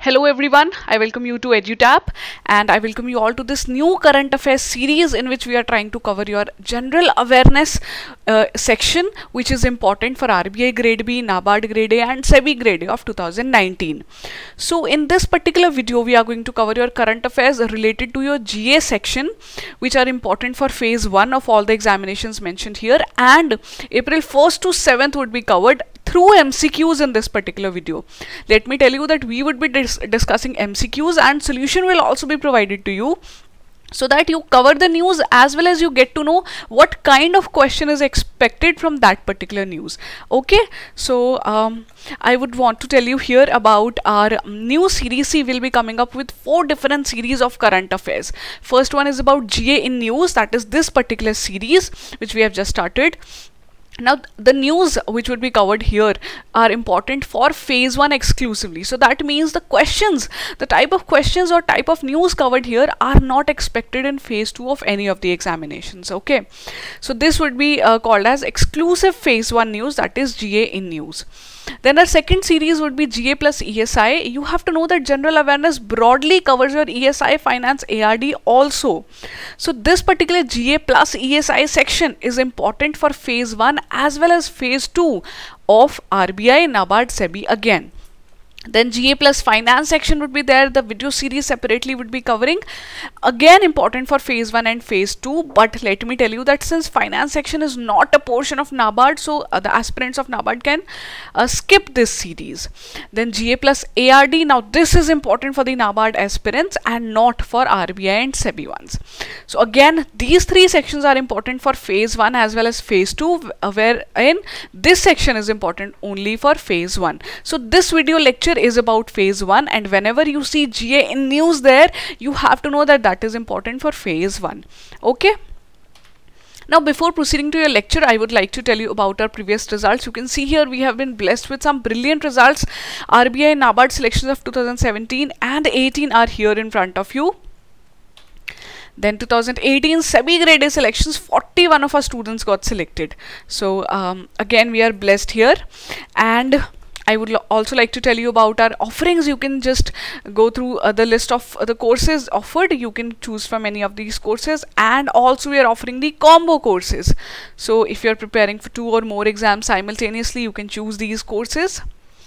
Hello everyone, I welcome you to EduTap and I welcome you all to this new current affairs series in which we are trying to cover your general awareness section, which is important for RBI Grade B, NABARD Grade A and SEBI Grade A of 2019. So in this particular video we are going to cover your current affairs related to your GA section, which are important for phase 1 of all the examinations mentioned here, and April 1st to 7th would be covered through MCQs in this particular video. Let me tell you that we would be discussing MCQs and solution will also be provided to you, so that you cover the news as well as you get to know what kind of question is expected from that particular news. Okay, so I would want to tell you here about our new series. We will be coming up with 4 different series of current affairs. First one is about GA in news, that is this particular series which we have just started. Now the news which would be covered here are important for phase 1 exclusively. So that means the questions, the type of questions or type of news covered here are not expected in phase 2 of any of the examinations. Okay, so this would be called as exclusive phase 1 news, that is GA in news. Then our second series would be GA plus ESI. You have to know that general awareness broadly covers your ESI, finance, ARD also. So this particular GA plus ESI section is important for phase 1 as well as phase 2 of RBI, NABARD, SEBI again. Then GA plus finance section would be there. The video series separately would be covering, again important for phase 1 and phase 2. But let me tell you that since finance section is not a portion of NABARD, so the aspirants of NABARD can skip this series. Then GA plus ARD, now this is important for the NABARD aspirants and not for RBI and SEBI ones. So again these 3 sections are important for phase 1 as well as phase 2, wherein this section is important only for phase 1. So this video lecture is about phase 1, and whenever you see GA in news there, you have to know that that is important for phase 1. Okay. Now before proceeding to your lecture, I would like to tell you about our previous results. You can see here we have been blessed with some brilliant results. RBI and NABARD selections of 2017 and 18 are here in front of you. Then 2018 SEBI Grade A selections, 41 of our students got selected. So again we are blessed here. And I would also like to tell you about our offerings. You can just go through the list of the courses offered. You can choose from any of these courses, and also we are offering the combo courses. So if you are preparing for 2 or more exams simultaneously, you can choose these courses.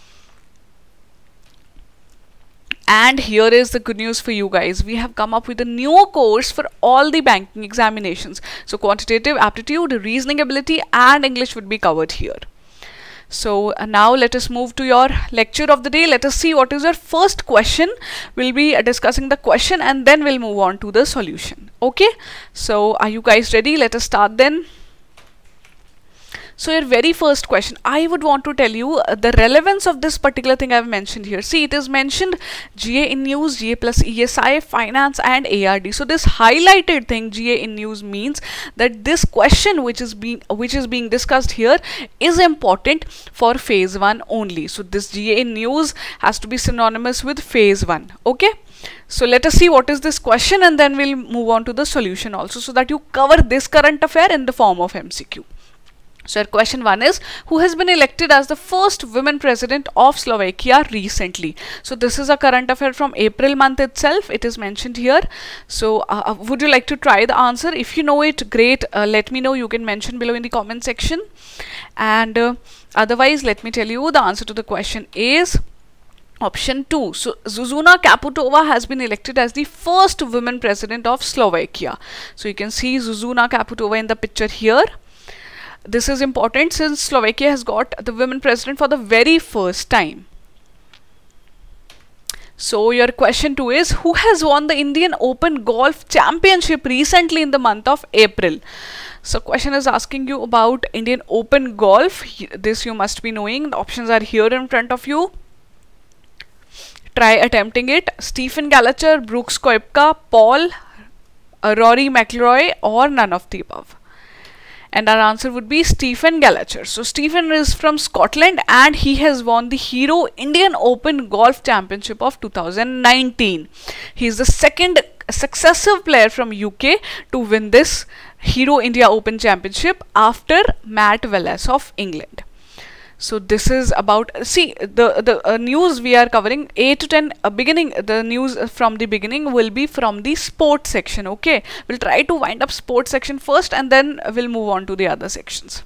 And here is the good news for you guys. We have come up with a new course for all the banking examinations. So quantitative aptitude, reasoning ability and English would be covered here. So now let us move to your lecture of the day. Let us see what is your first question. We'll be discussing the question and then we'll move on to the solution. Okay, so are you guys ready? Let us start then. So your very first question, I would want to tell you the relevance of this particular thing I've mentioned here. See, it is mentioned GA in news, GA plus ESI, finance and ARD. So this highlighted thing, GA in news, means that this question which is being discussed here is important for phase 1 only. So this GA in news has to be synonymous with phase 1. Okay. So let us see what is this question and then we'll move on to the solution also, so that you cover this current affair in the form of MCQ. So question 1 is, who has been elected as the first women president of Slovakia recently? So this is a current affair from April month itself. It is mentioned here. So would you like to try the answer? If you know it, great. Let me know. You can mention below in the comment section. And otherwise, let me tell you the answer to the question is option 2. So Zuzana Kaputova has been elected as the first women president of Slovakia. So you can see Zuzana Kaputova in the picture here. This is important since Slovakia has got the women president for the very first time. So your question 2 is, who has won the Indian Open Golf Championship recently in the month of April? So question is asking you about Indian Open Golf. This you must be knowing. The options are here in front of you. Try attempting it. Stephen Gallagher, Brooks Koepka, Paul, Rory McIlroy, or none of the above. And our answer would be Stephen Gallagher. So Stephen is from Scotland and he has won the Hero Indian Open Golf Championship of 2019. He is the second successive player from UK to win this Hero India Open Championship after Matt Wallace of England. So this is about, see, the news we are covering 8 to 10 beginning, the news from the beginning will be from the sports section. Okay, we'll try to wind up sports section first and then we'll move on to the other sections.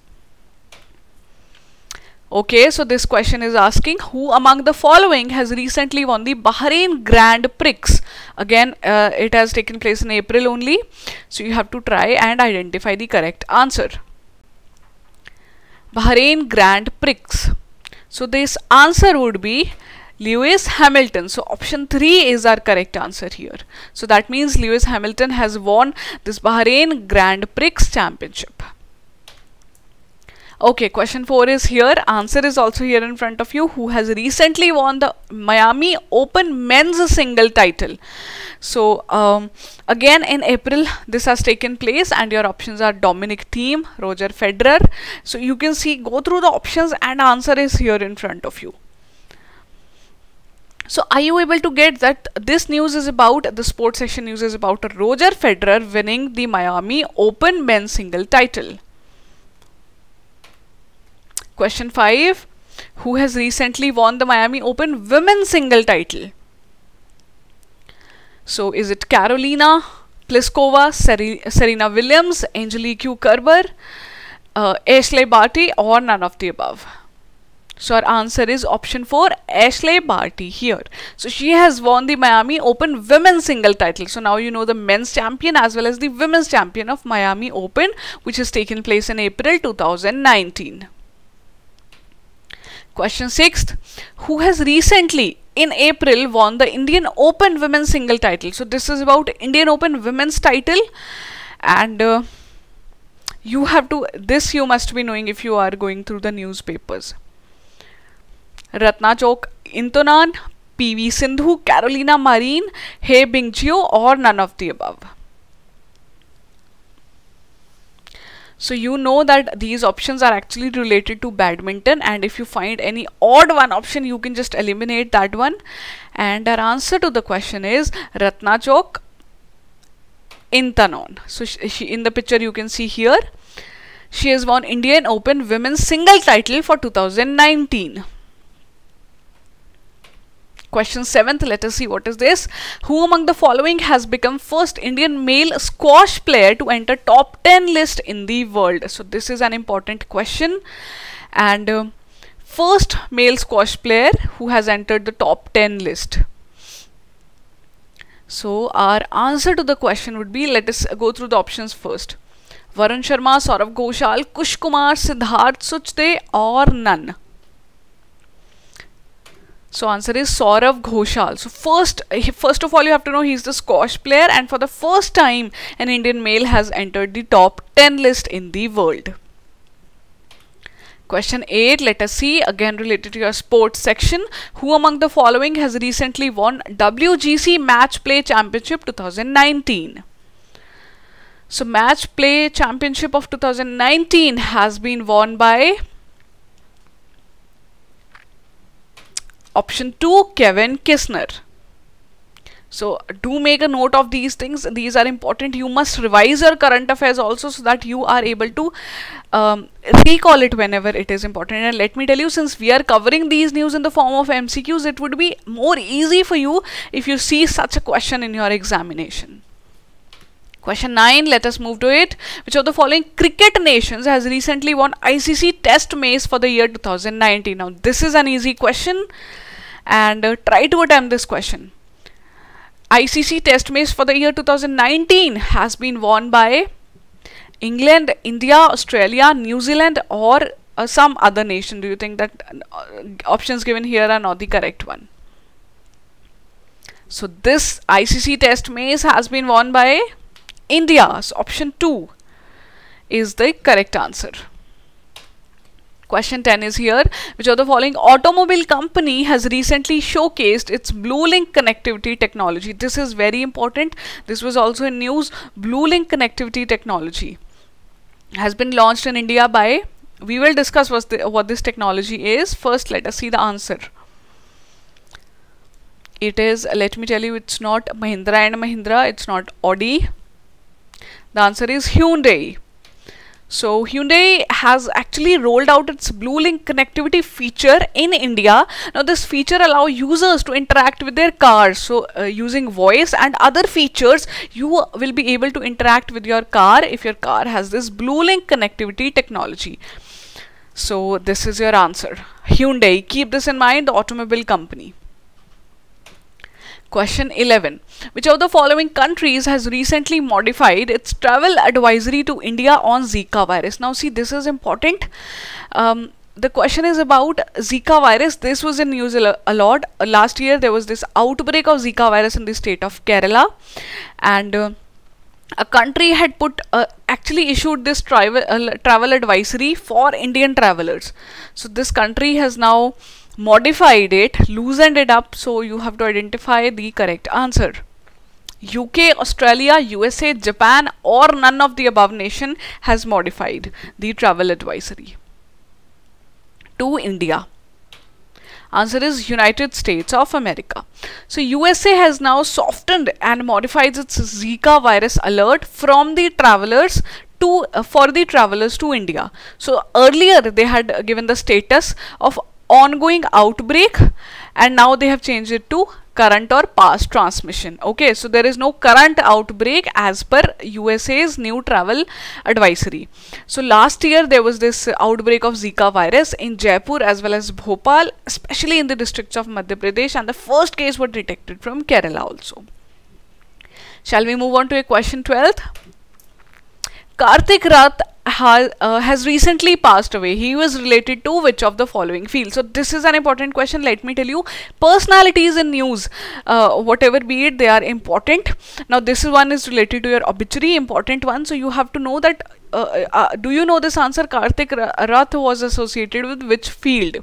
Okay, so this question is asking, who among the following has recently won the Bahrain Grand Prix? Again, it has taken place in April only, so you have to try and identify the correct answer. Bahrain Grand Prix. So this answer would be Lewis Hamilton. So option 3 is our correct answer here. So that means Lewis Hamilton has won this Bahrain Grand Prix championship. Okay, question 4 is here. Answer is also here in front of you. Who has recently won the Miami Open men's single title? So again in April this has taken place, and your options are Dominic Thiem, Roger Federer. So you can see, go through the options and answer is here in front of you. So are you able to get that this news is about, the sports section news is about Roger Federer winning the Miami Open men's single title? Question 5. Who has recently won the Miami Open women's single title? So is it Karolina Pliskova, Serena Williams, Angelique Kerber, Ashleigh Barty, or none of the above? So our answer is option 4, Ashleigh Barty here. So she has won the Miami Open women's single title. So now you know the men's champion as well as the women's champion of Miami Open, which has taken place in April 2019. Question 6. Who has recently in April won the Indian Open women's single title? So this is about Indian Open women's title, and you have to, this you must be knowing if you are going through the newspapers. Ratnachok Intonan, PV Sindhu, Carolina Marin, He Bingjiu, or none of the above? So you know that these options are actually related to badminton, and if you find any odd one option, you can just eliminate that one. And our answer to the question is Ratnachok Intanon. So she in the picture you can see here, she has won Indian Open women's single title for 2019. Question 7th, let us see what is this. Who among the following has become first Indian male squash player to enter top 10 list in the world? So this is an important question, and first male squash player who has entered the top 10 list. So our answer to the question would be, let us go through the options first. Varun Sharma, Saurav Ghoshal, Kush Kumar, Siddharth Suchte, or none? So answer is Saurav Ghoshal. So first of all, you have to know he's the squash player, and for the first time an Indian male has entered the top 10 list in the world. Question 8, let us see, again related to your sports section. Who among the following has recently won WGC Match Play Championship 2019? So Match Play Championship of 2019 has been won by option 2, Kevin Kisner. So do make a note of these things. These are important. You must revise your current affairs also, so that you are able to recall it whenever it is important. And let me tell you, since we are covering these news in the form of MCQs, it would be more easy for you if you see such a question in your examination. Question 9, let us move to it. Which of the following cricket nations has recently won ICC Test Match for the year 2019? Now this is an easy question, and try to attempt this question. ICC Test Match for the year 2019 has been won by England, India, Australia, New Zealand, or some other nation. Do you think that options given here are not the correct one? So this ICC Test Match has been won by India. So option 2 is the correct answer. Question 10 is here. Which of the following automobile company has recently showcased its BlueLink connectivity technology? This is very important. This was also in news. BlueLink connectivity technology has been launched in India by, we will discuss what this technology is. First, let us see the answer. It is, let me tell you, it's not Mahindra and Mahindra, it's not Audi. The answer is Hyundai. So Hyundai has actually rolled out its BlueLink connectivity feature in India. Now this feature allows users to interact with their cars. So using voice and other features, you will be able to interact with your car if your car has this BlueLink connectivity technology. So this is your answer. Hyundai, keep this in mind, the automobile company. Question 11. Which of the following countries has recently modified its travel advisory to India on Zika virus? Now see, this is important. The question is about Zika virus. This was in news a lot. Last year there was this outbreak of Zika virus in the state of Kerala, and a country had actually issued this travel advisory for Indian travelers. So this country has now modified it, loosened it up, so you have to identify the correct answer. UK, Australia, USA, Japan, or none of the above nation has modified the travel advisory to India. Answer is United States of America. So USA has now softened and modified its Zika virus alert from the travelers to for the travelers to India. So earlier they had given the status of ongoing outbreak, and now they have changed it to current or past transmission. Okay, so there is no current outbreak as per USA's new travel advisory. So last year there was this outbreak of Zika virus in Jaipur as well as Bhopal, especially in the districts of Madhya Pradesh, and the first case was detected from Kerala also. Shall we move on to a question 12th? Kartik Rath has recently passed away. He was related to which of the following fields? So this is an important question. Let me tell you, personalities in news, whatever be it, they are important. Now this one is related to your obituary, important one. So you have to know that, do you know this answer? Kartik Rath was associated with which field?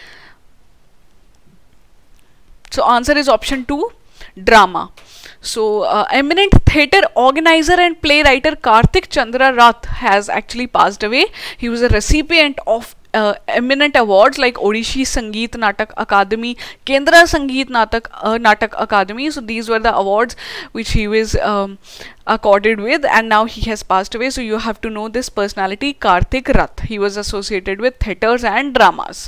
So answer is option 2, drama. So eminent theatre organizer and playwright Kartik Chandra Rath has actually passed away. He was a recipient of eminent awards like Odissi Sangeet Natak Akademi, Kendra Sangeet Natak Akademi. So these were the awards which he was accorded with, and now he has passed away. So you have to know this personality, Kartik Rath. He was associated with theatres and dramas.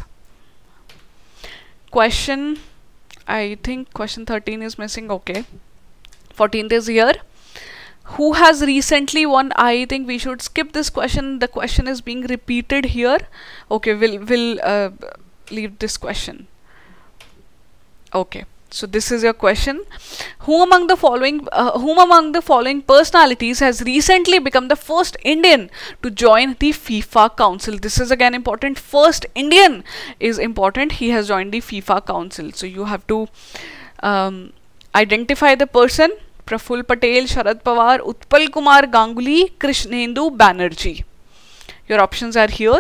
Question, I think question 13 is missing. Okay, 14th is here. Who has recently won? I think we should skip this question. The question is being repeated here. Okay, we'll leave this question. Okay, so this is your question. Who among the following personalities has recently become the first Indian to join the FIFA Council? This is again important. First Indian is important. He has joined the FIFA Council. So you have to identify the person. Praful Patel, Sharad Pawar, Utpal Kumar Ganguly, Krishnendu Banerjee. Your options are here.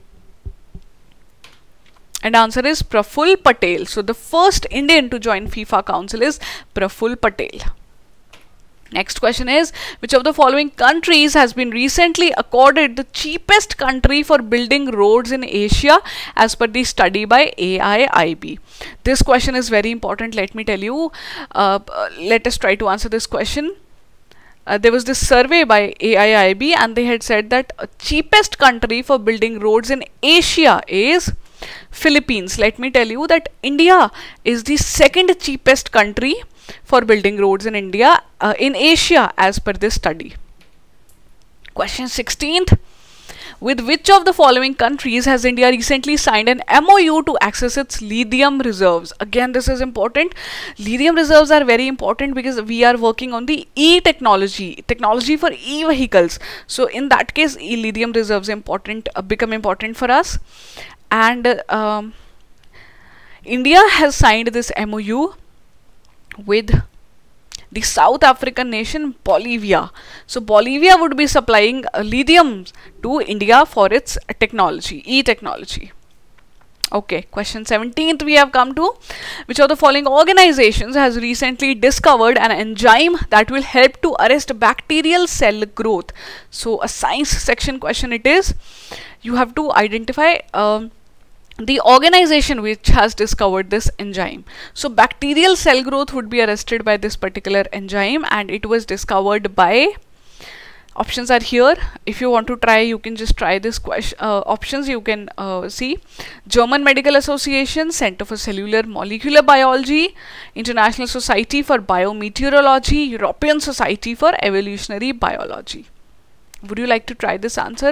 And answer is Praful Patel. So the first Indian to join FIFA Council is Praful Patel. Next question is, which of the following countries has been recently accorded the cheapest country for building roads in Asia as per the study by AIIB? This question is very important, let me tell you. Let us try to answer this question. There was this survey by AIIB, and they had said that cheapest country for building roads in Asia is Philippines. Let me tell you that India is the second cheapest country for building roads in Asia as per this study. Question 16th. With which of the following countries has India recently signed an MOU to access its lithium reserves? Again, this is important. Lithium reserves are very important because we are working on the technology for e-vehicles. So in that case, lithium reserves become important for us. And India has signed this MOU with the South African nation Bolivia. So Bolivia would be supplying lithium to India for its technology, e-technology. Okay, question 17th we have come to. Which of the following organizations has recently discovered an enzyme that will help to arrest bacterial cell growth? So a science section question it is. You have to identify the organization which has discovered this enzyme. So bacterial cell growth would be arrested by this particular enzyme, and it was discovered by Options are here. If you want to try, you can just try this question. Options you can see: German Medical Association, Center for Cellular Molecular Biology, International Society for Biometeorology, European Society for Evolutionary Biology. Would you like to try this answer?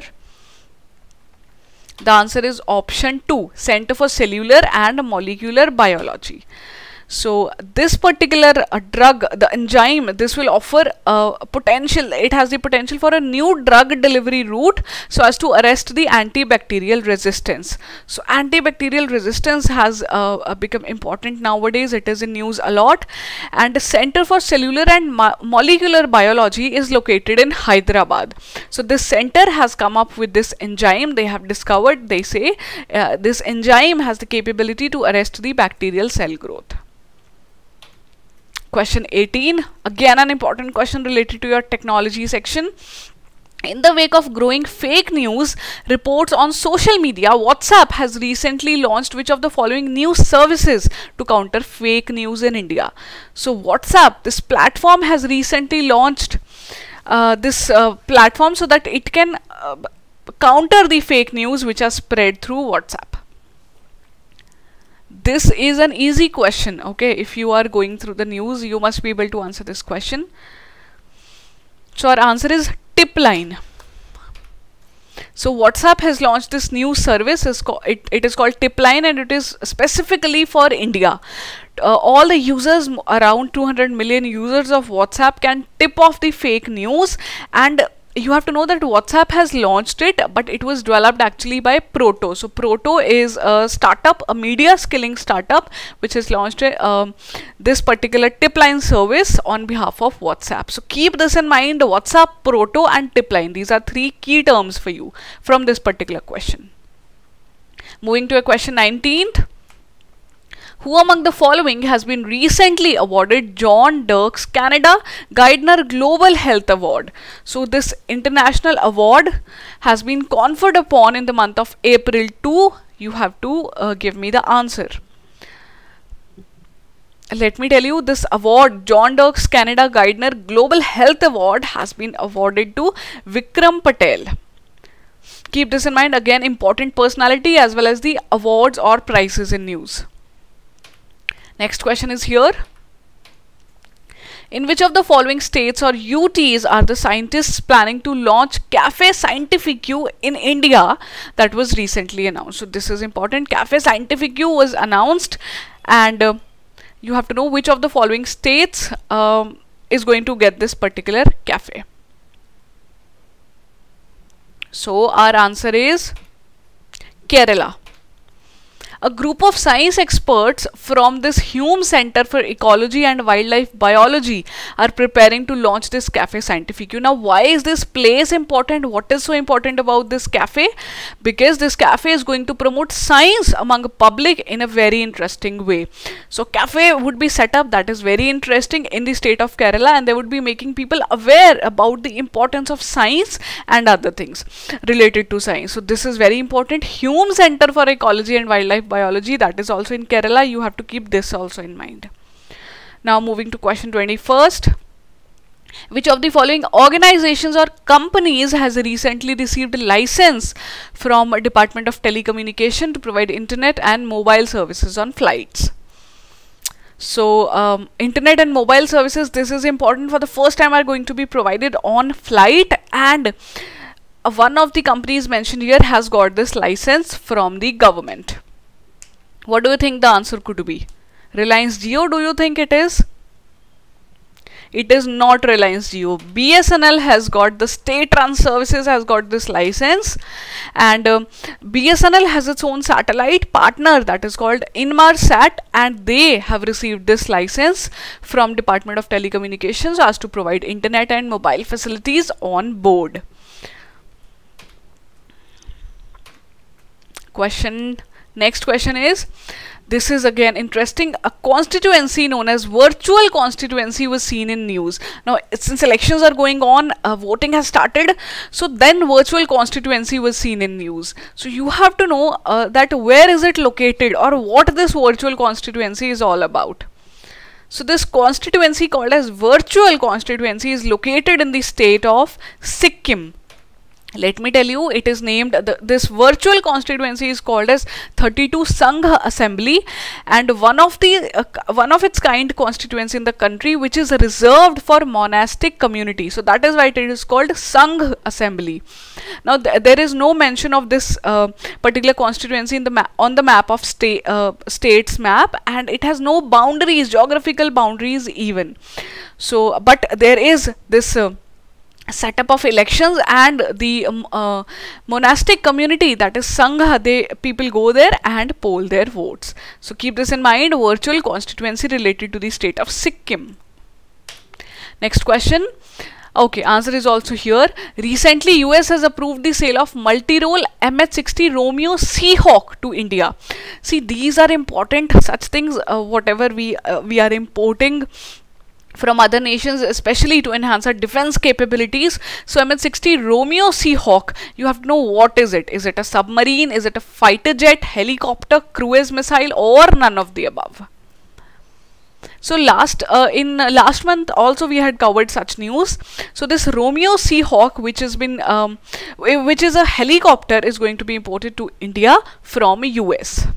The answer is option 2, Center for Cellular and Molecular Biology. So this particular drug, the enzyme, this will offer potential, it has the potential for a new drug delivery route so as to arrest the antibacterial resistance. So antibacterial resistance has become important nowadays. It is in news a lot. And the Center for Cellular and Molecular Biology is located in Hyderabad. So this center has come up with this enzyme. They have discovered, they say, this enzyme has the capability to arrest the bacterial cell growth. Question 18, again an important question related to your technology section. In the wake of growing fake news reports on social media, WhatsApp has recently launched which of the following new services to counter fake news in India? So WhatsApp, this platform, has recently launched this platform so that it can counter the fake news which are spread through WhatsApp. This is an easy question, okay? If you are going through the news, you must be able to answer this question. So our answer is Tipline. So WhatsApp has launched this new service. It is called Tipline, and it is specifically for India. All the users, around 200 million users of WhatsApp, can tip off the fake news. And you have to know that WhatsApp has launched it, but it was developed actually by Proto. So Proto is a startup, a media skilling startup, which has launched this particular Tipline service on behalf of WhatsApp. So keep this in mind: WhatsApp, Proto and Tipline. These are three key terms for you from this particular question. Moving to a question 19th. Who among the following has been recently awarded John Dirks Canada Geidner Global Health Award? So this international award has been conferred upon in the month of April 2. You have to give me the answer. Let me tell you, this award, John Dirks Canada Geidner Global Health Award, has been awarded to Vikram Patel. Keep this in mind, again important personality as well as the awards or prizes in news. Next question is here. In which of the following states or UTs are the scientists planning to launch Cafe Scientifique in India that was recently announced? So this is important. Cafe Scientifique was announced, and you have to know which of the following states is going to get this particular cafe. So our answer is Kerala. A group of science experts from this Hume Center for Ecology and Wildlife Biology are preparing to launch this Cafe Scientifique. Now, why is this place important? What is so important about this cafe? Because this cafe is going to promote science among the public in a very interesting way. So, cafe would be set up, that is very interesting, in the state of Kerala, and they would be making people aware about the importance of science and other things related to science. So, this is very important. Hume Center for Ecology and Wildlife Biology, that is also in Kerala. You have to keep this also in mind. Now moving to question 21st. Which of the following organizations or companies has recently received a license from Department of Telecommunication to provide internet and mobile services on flights? So internet and mobile services, this is important, for the first time are going to be provided on flight, and one of the companies mentioned here has got this license from the government. What do you think the answer could be? Reliance Jio, do you think it is? It is not Reliance Jio. BSNL has got, the state-run services has got this license, and BSNL has its own satellite partner that is called Inmarsat, and they have received this license from Department of Telecommunications as to provide internet and mobile facilities on board. Next question is, this is again interesting. A constituency known as virtual constituency was seen in news. Now, since elections are going on, voting has started, so then virtual constituency was seen in news. So you have to know that where is it located, or what this virtual constituency is all about. So this constituency, called as virtual constituency, is located in the state of Sikkim. Let me tell you, it is named, this virtual constituency is called as 32 Sangh Assembly, and one of its kind constituency in the country which is reserved for monastic community. So that is why it is called Sangh Assembly. Now there is no mention of this particular constituency in the on the map of states map, and it has no boundaries, geographical boundaries even. So but there is this setup of elections, and the monastic community, that is Sangha, people go there and poll their votes. So keep this in mind, virtual constituency related to the state of Sikkim. Next question. Okay, answer is also here. Recently, US has approved the sale of multi-role MH-60 Romeo Seahawk to India. See, these are important such things, whatever we are importing from other nations, especially to enhance our defense capabilities. So MH-60 Romeo Seahawk, you have to know what is it. Is it a submarine? Is it a fighter jet, helicopter, cruise missile, or none of the above? So in last month also we had covered such news. So this Romeo Seahawk, which has been which is a helicopter, is going to be imported to India from US.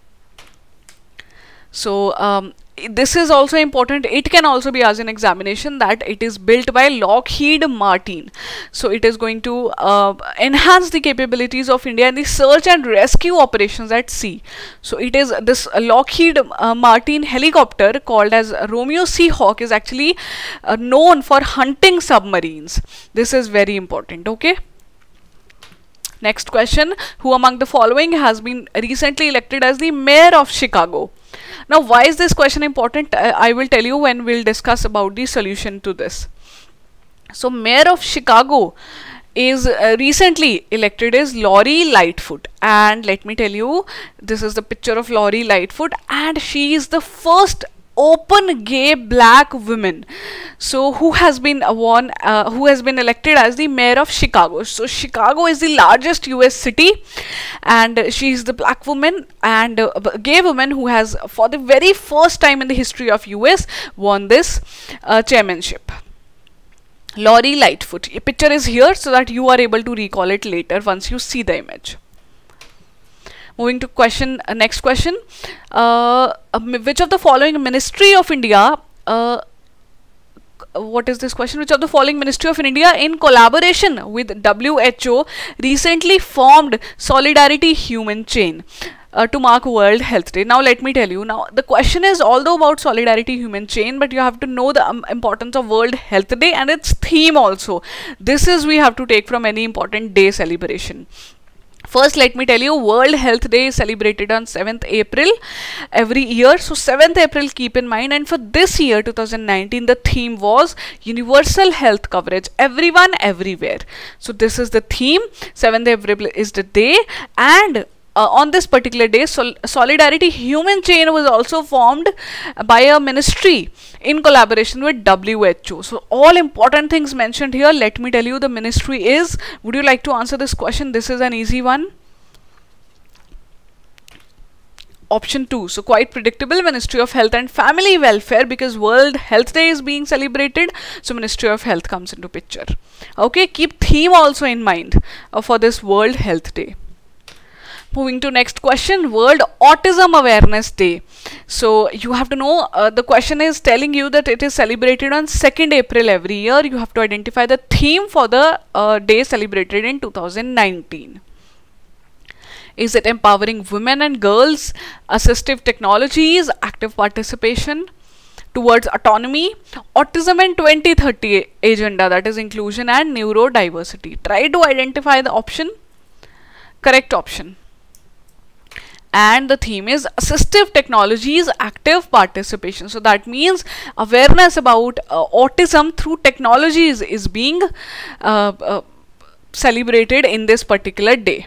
So this is also important. It can also be asked in examination that it is built by Lockheed Martin. So it is going to enhance the capabilities of India in the search and rescue operations at sea. So it is this Lockheed Martin helicopter called as Romeo Seahawk is actually known for hunting submarines. This is very important. Okay. Next question. Who among the following has been recently elected as the mayor of Chicago? Now, why is this question important? I will tell you when we'll discuss about the solution to this. So, mayor of Chicago is recently elected as Lori Lightfoot, and let me tell you, this is the picture of Lori Lightfoot, and she is the first open gay black woman, so who has been elected as the mayor of Chicago. So Chicago is the largest US city, and she is the black woman and gay woman who has, for the very first time in the history of US, won this chairmanship. Lori Lightfoot. A picture is here so that you are able to recall it later once you see the image. Moving to question, next question. Which of the following Ministry of India, what is this question? Which of the following Ministry of India in collaboration with WHO recently formed Solidarity Human Chain to mark World Health Day? Now let me tell you, now the question is although about Solidarity Human Chain, but you have to know the importance of World Health Day and its theme also. This is we have to take from any important day celebration. First, let me tell you, World Health Day is celebrated on 7th April every year. So 7th April, keep in mind, and for this year 2019 the theme was universal health coverage, everyone everywhere. So this is the theme. 7th April is the day, and on this particular day, Solidarity Human Chain was also formed by a ministry in collaboration with WHO. So all important things mentioned here. Let me tell you, the ministry is, would you like to answer this question? This is an easy one. Option 2. So quite predictable, Ministry of Health and Family Welfare, because World Health Day is being celebrated. So Ministry of Health comes into picture. Okay, keep theme also in mind for this World Health Day. Moving to next question, World Autism Awareness Day. So you have to know, the question is telling you that it is celebrated on 2nd April every year. You have to identify the theme for the day celebrated in 2019. Is it empowering women and girls, assistive technologies, active participation towards autonomy, autism and 2030 agenda, that is inclusion and neurodiversity? Try to identify the option, correct option. And the theme is assistive technologies, active participation. So that means awareness about autism through technologies is being celebrated in this particular day.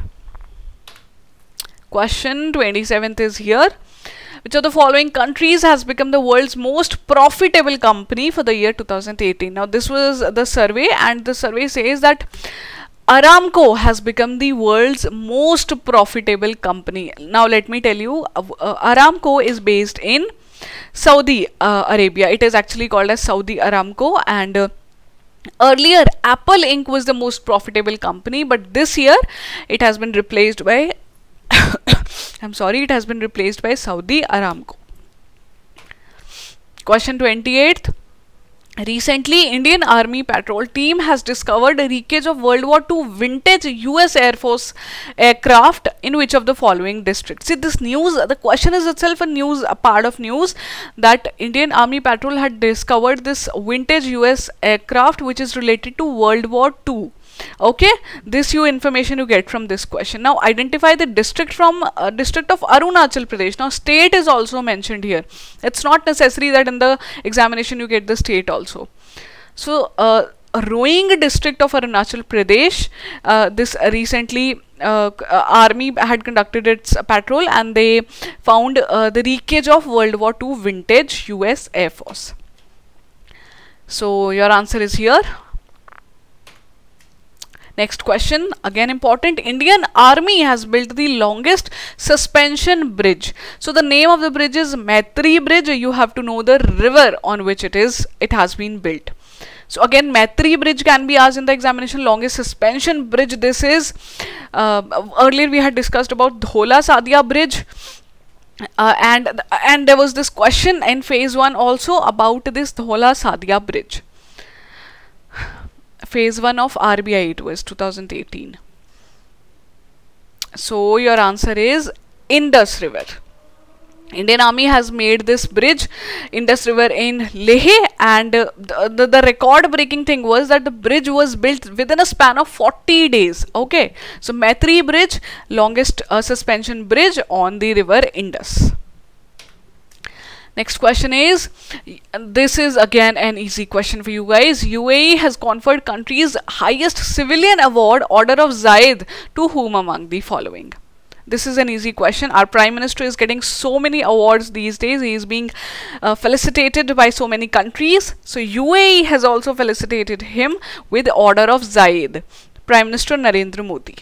Question 27th is here. Which of the following countries has become the world's most profitable company for the year 2018? Now this was the survey, and the survey says that Aramco has become the world's most profitable company. Now let me tell you, Aramco is based in Saudi Arabia. It is actually called as Saudi Aramco, and earlier Apple Inc. was the most profitable company, but this year it has been replaced by I'm sorry, it has been replaced by Saudi Aramco. Question 28. Recently, Indian Army patrol team has discovered a wreckage of World War II vintage US Air Force aircraft in which of the following districts? See, this news, the question is itself a part of news, that Indian Army patrol had discovered this vintage US aircraft which is related to World War II. Okay, this information you get from this question. Now identify the district from district of Arunachal Pradesh. Now state is also mentioned here. It's not necessary that in the examination you get the state also. So Roing district of Arunachal Pradesh, this recently army had conducted its patrol and they found the wreckage of World War II vintage US Air Force. So your answer is here. Next question, again important. Indian Army has built the longest suspension bridge. So the name of the bridge is Maitri Bridge. You have to know the river on which it has been built. So again, Maitri Bridge can be asked in the examination. Longest suspension bridge. This is earlier we had discussed about Dhola Sadia Bridge. And there was this question in phase 1 also about this Dhola Sadia Bridge. Phase 1 of RBI, it was 2018. So your answer is Indus River. Indian Army has made this bridge, Indus River, in Leh, and the record breaking thing was that the bridge was built within a span of 40 days. Okay, so Maitri Bridge, longest suspension bridge on the river Indus. Next question is, this is again an easy question for you guys. UAE has conferred country's highest civilian award, Order of Zayed, to whom among the following? This is an easy question. Our Prime Minister is getting so many awards these days. He is being felicitated by so many countries. So UAE has also felicitated him with Order of Zayed. Prime Minister Narendra Modi.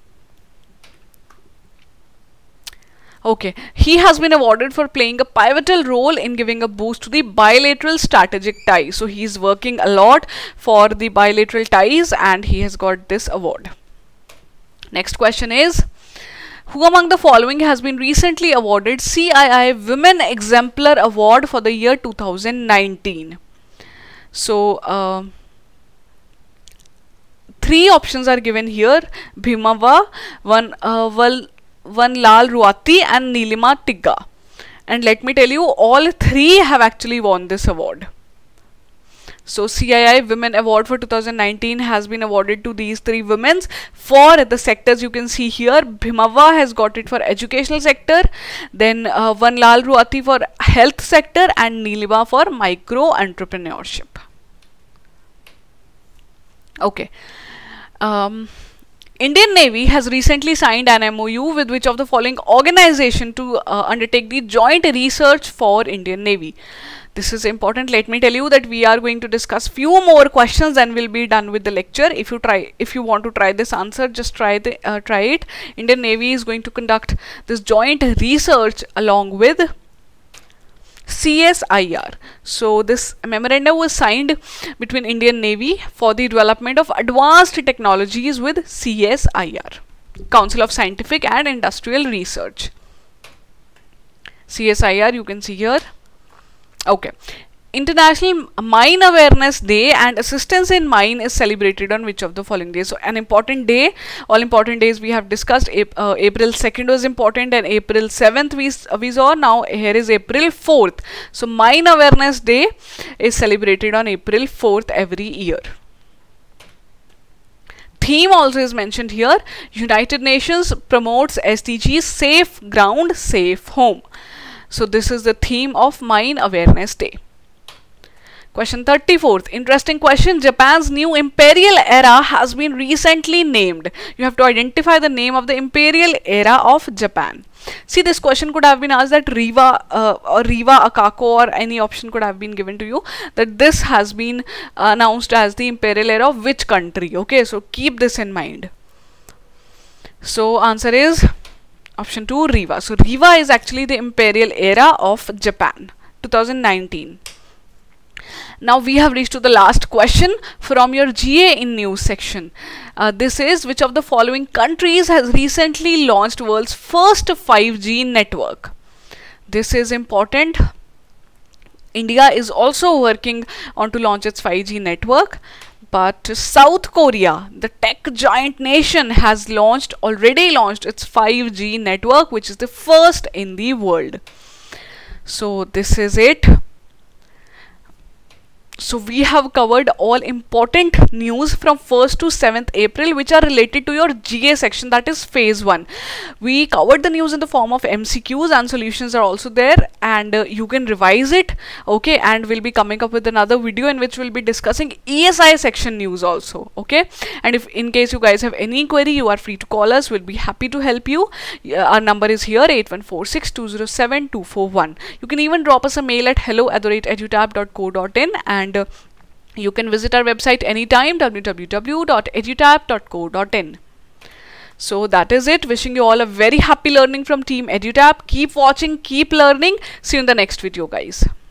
Okay, he has been awarded for playing a pivotal role in giving a boost to the bilateral strategic ties. So he is working a lot for the bilateral ties and he has got this award. Next question is, who among the following has been recently awarded CII Women Exemplar Award for the year 2019? So, 3 options are given here. Bhimava, one Lal Ruati and Nilima Tigga. And let me tell you, all 3 have actually won this award. So CII Women Award for 2019 has been awarded to these 3 women for the sectors you can see here. Bhimava has got it for educational sector, then one Lal Ruati for health sector and Nilima for micro entrepreneurship. Okay. Indian Navy has recently signed an MOU with which of the following organization to undertake the joint research for Indian Navy? This is important. Let me tell you that we are going to discuss few more questions and we'll be done with the lecture. If you want to try this answer, just try it. Indian Navy is going to conduct this joint research along with CSIR. So this memorandum was signed between Indian Navy for the development of advanced technologies with CSIR, Council of Scientific and Industrial Research. CSIR you can see here. Okay. International Mine Awareness Day and Assistance in Mine is celebrated on which of the following days? So an important day, all important days we have discussed. April 2nd was important and April 7th we saw. Now here is April 4th. So Mine Awareness Day is celebrated on April 4th every year. Theme also is mentioned here. United Nations promotes SDGs, Safe Ground, Safe Home. So this is the theme of Mine Awareness Day. Question 34th, interesting question. Japan's new imperial era has been recently named. You have to identify the name of the imperial era of Japan. See, this question could have been asked that Riva or Riva Akako, or any option could have been given to you, that this has been announced as the imperial era of which country. Okay, so keep this in mind. So answer is option 2, Riva. So Riva is actually the imperial era of Japan. 2019. Now we have reached to the last question from your GA in news section. This is, which of the following countries has recently launched world's first 5G network? This is important. India is also working on to launch its 5G network, but South Korea, the tech giant nation, has already launched its 5G network, which is the first in the world. So this is it. So we have covered all important news from 1st to 7th April which are related to your GA section, that is phase 1. We covered the news in the form of MCQs and solutions are also there, and you can revise it, okay, and we'll be coming up with another video in which we'll be discussing ESI section news also, okay. And if in case you guys have any query, you are free to call us. We'll be happy to help you. Our number is here, 8146207241. You can even drop us a mail at hello@edutab.co.in, and you can visit our website anytime, www.edutab.co.in. So that is it. Wishing you all a very happy learning from Team EduTap. Keep watching, keep learning. See you in the next video, guys.